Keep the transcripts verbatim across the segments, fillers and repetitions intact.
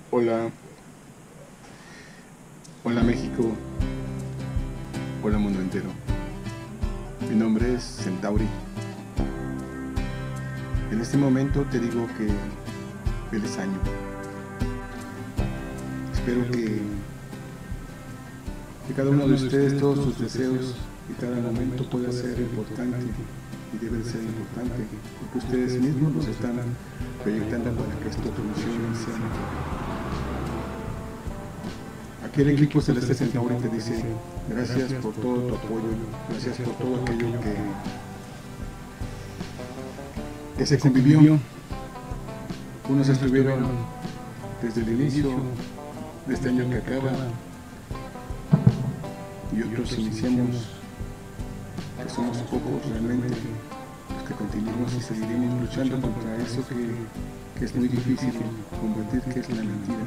Hola, hola México, hola mundo entero. Mi nombre es Centauri. En este momento te digo que feliz año. Espero que, que cada uno de ustedes, todos sus deseos y cada momento pueda ser importante y debe ser importante, porque ustedes mismos los están proyectando para que esto funcione y sea mejor. Aquí el equipo Celeste Centauri te dice gracias por todo tu apoyo, gracias por todo aquello que, que se convivió. Unos estuvieron desde el inicio de este año que acaba y otros iniciamos, que somos pocos realmente, los que continuamos y seguiremos luchando contra eso que, que es muy difícil combatir, que es la mentira.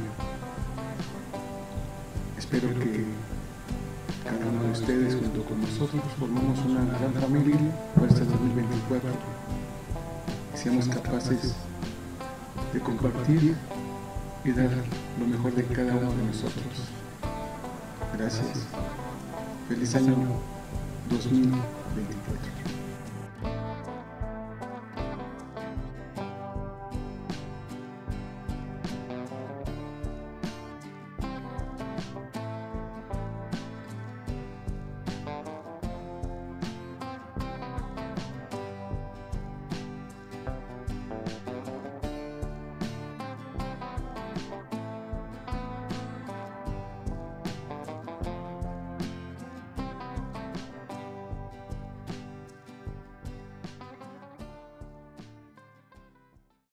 Espero que cada uno de ustedes junto con nosotros formemos una gran familia para este dos mil veinticuatro y seamos capaces de compartir y dar lo mejor de cada uno de nosotros. Gracias. Feliz año dos mil veinticuatro.